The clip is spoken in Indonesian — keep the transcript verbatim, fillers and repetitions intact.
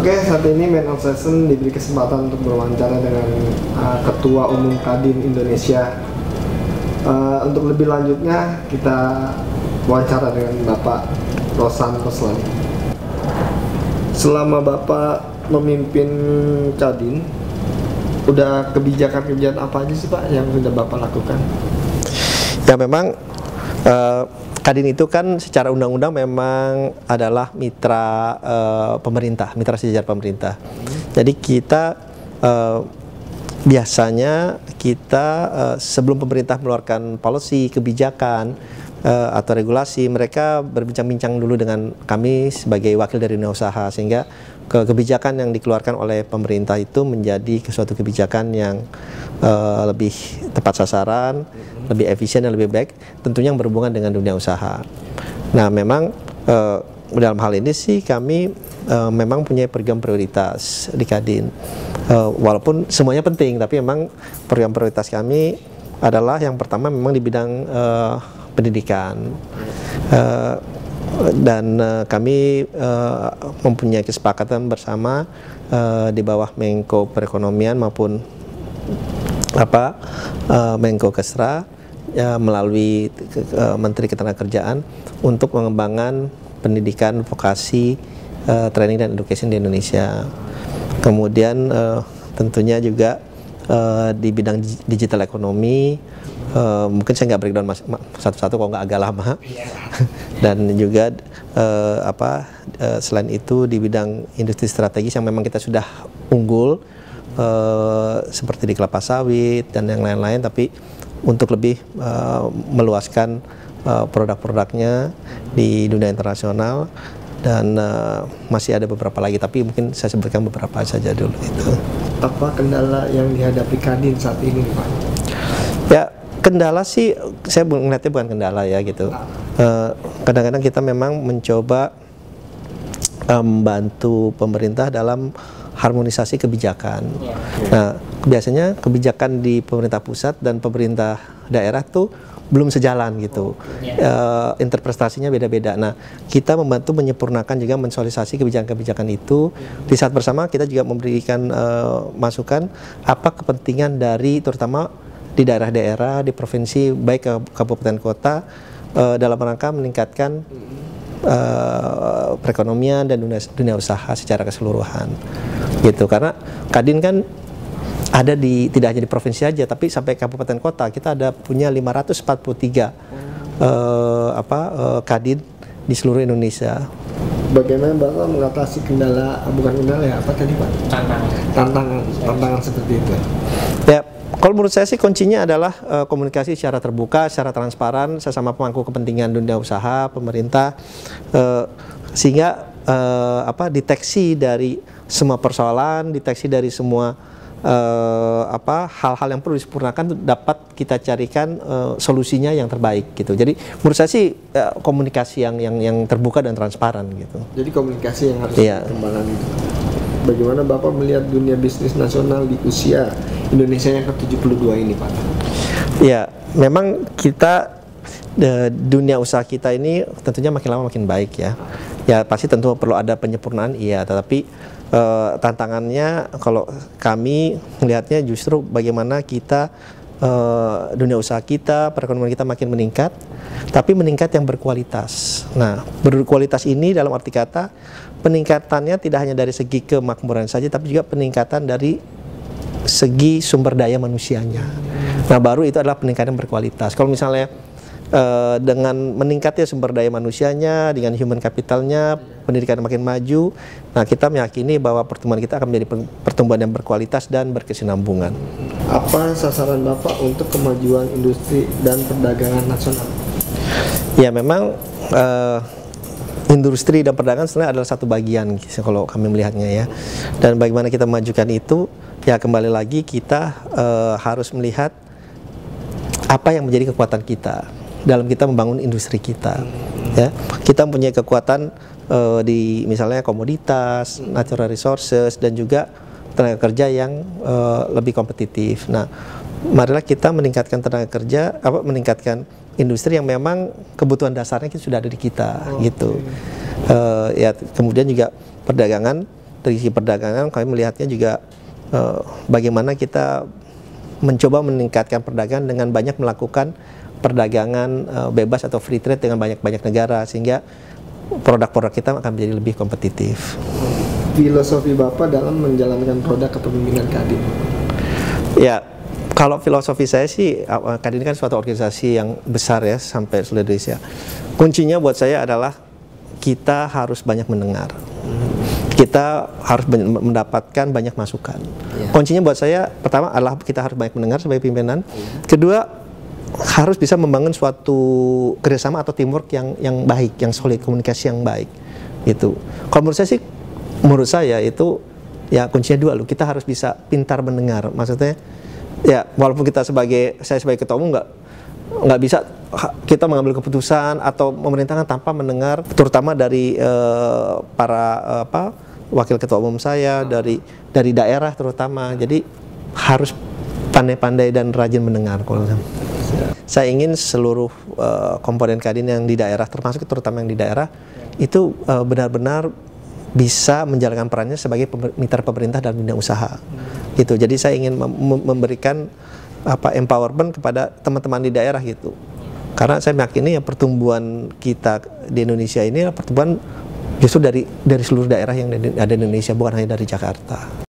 Oke, saat ini Man on Session diberi kesempatan untuk berwawancara dengan uh, Ketua Umum Kadin Indonesia. Uh, untuk lebih lanjutnya kita wawancara dengan Bapak Rosan Roslani. Selama Bapak memimpin Kadin, udah kebijakan-kebijakan apa aja sih Pak yang sudah Bapak lakukan? Ya memang uh, Kadin itu kan secara undang-undang memang adalah mitra uh, pemerintah, mitra sejajar pemerintah. Hmm. Jadi kita uh, biasanya kita uh, sebelum pemerintah mengeluarkan policy, kebijakan uh, atau regulasi, mereka berbincang-bincang dulu dengan kami sebagai wakil dari dunia usaha, sehingga ke kebijakan yang dikeluarkan oleh pemerintah itu menjadi suatu kebijakan yang uh, lebih tepat sasaran, hmm. lebih efisien dan lebih baik, tentunya yang berhubungan dengan dunia usaha. Nah, memang uh, dalam hal ini sih kami uh, memang punya program prioritas di Kadin. Uh, walaupun semuanya penting, tapi memang program prioritas kami adalah yang pertama memang di bidang uh, pendidikan. Uh, dan uh, kami uh, mempunyai kesepakatan bersama uh, di bawah Menko Perekonomian maupun apa uh, Menko Kesra ya, melalui uh, Menteri Ketenagakerjaan untuk mengembangkan pendidikan vokasi, uh, training dan education di Indonesia. Kemudian uh, tentunya juga uh, di bidang digital ekonomi, uh, mungkin saya nggak breakdown satu-satu kalau nggak agak lama. Dan juga uh, apa uh, selain itu di bidang industri strategis yang memang kita sudah unggul, uh, seperti di kelapa sawit dan yang lain-lain, tapi untuk lebih uh, meluaskan uh, produk-produknya di dunia internasional. Dan uh, masih ada beberapa lagi, tapi mungkin saya sebutkan beberapa saja dulu itu. Apa kendala yang dihadapi Kadin saat ini, Pak? Ya, kendala sih saya melihatnya bukan kendala ya gitu. Kadang-kadang uh, kita memang mencoba uh, membantu pemerintah dalam harmonisasi kebijakan. Ya. Nah, biasanya kebijakan di pemerintah pusat dan pemerintah daerah tuh belum sejalan gitu. Ya. Uh, interpretasinya beda-beda. Nah, kita membantu menyempurnakan juga mensosialisasi kebijakan-kebijakan itu. Di saat bersama kita juga memberikan uh, masukan apa kepentingan dari terutama di daerah-daerah, di provinsi, baik ke kabupaten kota, uh, dalam rangka meningkatkan uh, perekonomian dan dunia, dunia usaha secara keseluruhan, gitu. Karena Kadin kan ada di tidak hanya di provinsi aja, tapi sampai kabupaten kota kita ada punya lima ratus empat puluh tiga uh, apa uh, Kadin di seluruh Indonesia. Bagaimana Bapak mengatasi kendala, bukan kendala ya, apa tadi Pak? Tantangan. Tantangan, tantangan seperti itu. Ya. Kalau menurut saya sih kuncinya adalah uh, komunikasi secara terbuka, secara transparan, sesama pemangku kepentingan dunia usaha, pemerintah, uh, sehingga uh, apa deteksi dari semua persoalan, deteksi dari semua uh, apa hal-hal yang perlu disempurnakan dapat kita carikan uh, solusinya yang terbaik gitu. Jadi menurut saya sih uh, komunikasi yang yang yang terbuka dan transparan gitu. Jadi komunikasi yang harus yeah. dikembangkan itu. Bagaimana Bapak melihat dunia bisnis nasional di usia Indonesia yang ke tujuh puluh dua ini, Pak? Ya, memang kita de, dunia usaha kita ini tentunya makin lama makin baik ya. Ya pasti tentu perlu ada penyempurnaan, iya. Tetapi eh, tantangannya kalau kami melihatnya justru bagaimana kita eh, dunia usaha kita, perekonomian kita makin meningkat, tapi meningkat yang berkualitas. Nah, berkualitas ini dalam arti kata peningkatannya tidak hanya dari segi kemakmuran saja, tapi juga peningkatan dari segi sumber daya manusianya. Nah, baru itu adalah peningkatan berkualitas. Kalau misalnya uh, dengan meningkatnya sumber daya manusianya, dengan human capitalnya, pendidikan makin maju, nah kita meyakini bahwa pertumbuhan kita akan menjadi pertumbuhan yang berkualitas dan berkesinambungan. Apa sasaran Bapak untuk kemajuan industri dan perdagangan nasional? Ya, memang uh, industri dan perdagangan sebenarnya adalah satu bagian kalau kami melihatnya ya. Dan bagaimana kita memajukan itu, ya kembali lagi kita uh, harus melihat apa yang menjadi kekuatan kita dalam kita membangun industri kita. Ya, kita mempunyai kekuatan uh, di misalnya komoditas, natural resources, dan juga tenaga kerja yang uh, lebih kompetitif. Nah, marilah kita meningkatkan tenaga kerja, apa meningkatkan industri yang memang kebutuhan dasarnya sudah ada di kita, oh, gitu. Okay. Uh, ya kemudian juga perdagangan dari sisi perdagangan kami melihatnya juga eh, bagaimana kita mencoba meningkatkan perdagangan dengan banyak melakukan perdagangan eh, bebas atau free trade dengan banyak-banyak negara, sehingga produk-produk kita akan menjadi lebih kompetitif. Filosofi Bapak dalam menjalankan produk kepemimpinan Kadin? Ya, kalau filosofi saya sih, Kadin kan suatu organisasi yang besar ya, sampai seluruh Indonesia. Kuncinya buat saya adalah kita harus banyak mendengar. Kita harus mendapatkan banyak masukan. Ya. Kuncinya buat saya, pertama adalah kita harus banyak mendengar sebagai pimpinan. Ya. Kedua, harus bisa membangun suatu kerjasama atau teamwork yang yang baik, yang solid, komunikasi yang baik. Gitu. Kalau menurut saya sih, menurut saya itu ya kuncinya dua loh. Kita harus bisa pintar mendengar. Maksudnya ya walaupun kita sebagai saya sebagai ketua umum nggak nggak bisa kita mengambil keputusan atau memerintahkan tanpa mendengar, terutama dari uh, para uh, apa wakil ketua umum saya, dari dari daerah terutama. Jadi harus pandai-pandai dan rajin mendengar. Kalau saya ingin seluruh uh, komponen Kadin yang di daerah, termasuk terutama yang di daerah, itu uh, benar-benar bisa menjalankan perannya sebagai mitra pemerintah dan dunia usaha. Hmm. Gitu. Jadi saya ingin mem memberikan apa empowerment kepada teman-teman di daerah gitu. Karena saya meyakini ya pertumbuhan kita di Indonesia ini pertumbuhan justru dari dari seluruh daerah yang ada di Indonesia, bukan hanya dari Jakarta.